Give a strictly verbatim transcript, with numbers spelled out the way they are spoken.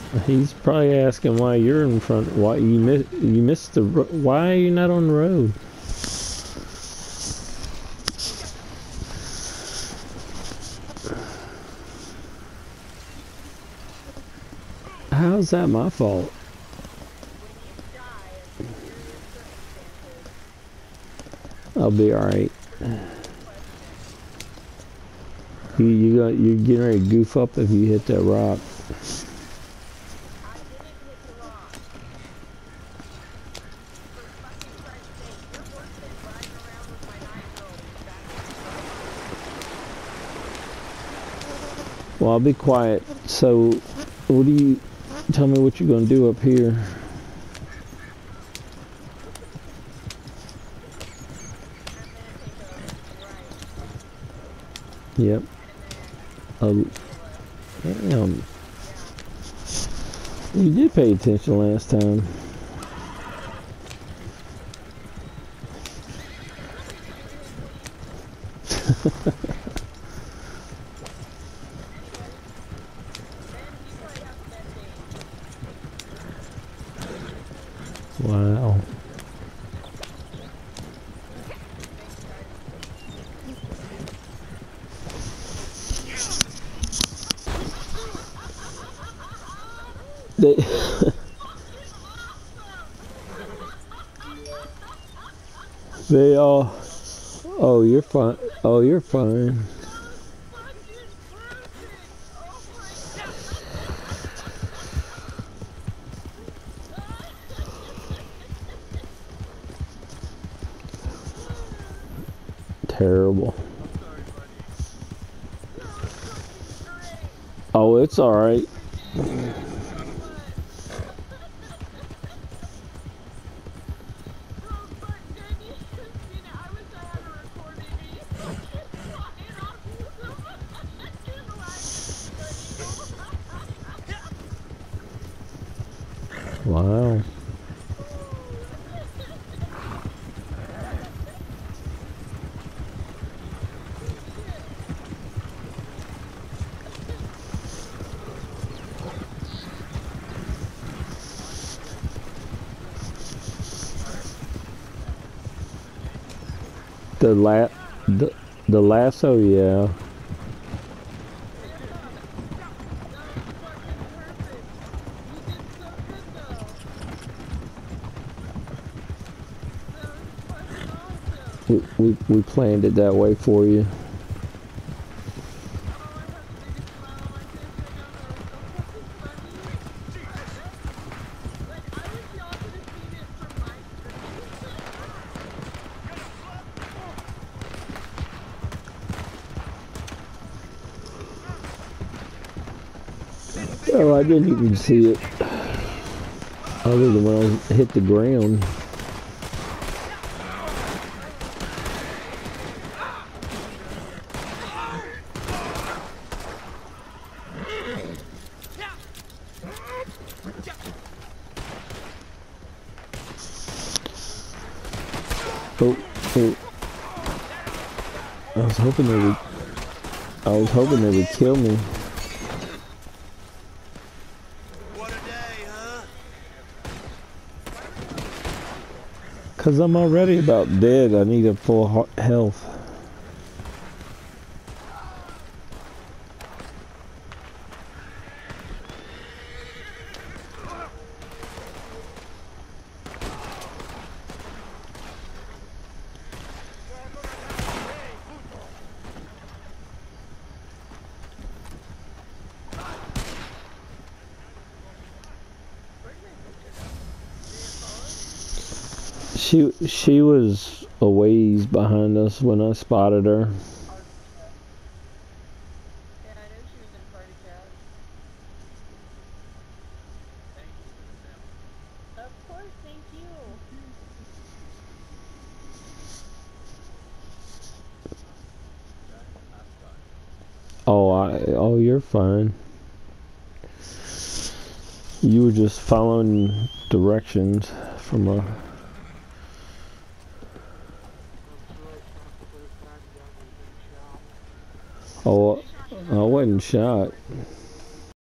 He's probably asking why you're in front. Why you miss? You missed the. Why are you not on the road? How's that my fault? I'll be all right. You you got you're getting ready to goof up if you hit that rock. Well, I'll be quiet. So, what do you tell me what you're gonna do up here? Yep. Um, damn. You did pay attention last time. Wow. They they all. Oh, you're fine. Oh, you're fine. Terrible. Oh, it's all right. Wow. The la the, the lasso, yeah. We, we, we planned it that way for you. Oh, I didn't even see it. Other than when I hit the ground. Oh, oh. I was hoping they would. I was hoping they would kill me. What a day, huh? Cause I'm already about dead. I need a full health. She she was a ways behind us when I spotted her. Yeah, I know she was in party chat. Of course, thank you. Oh, I oh you're fine. You were just following directions from a. Oh, I wasn't shot.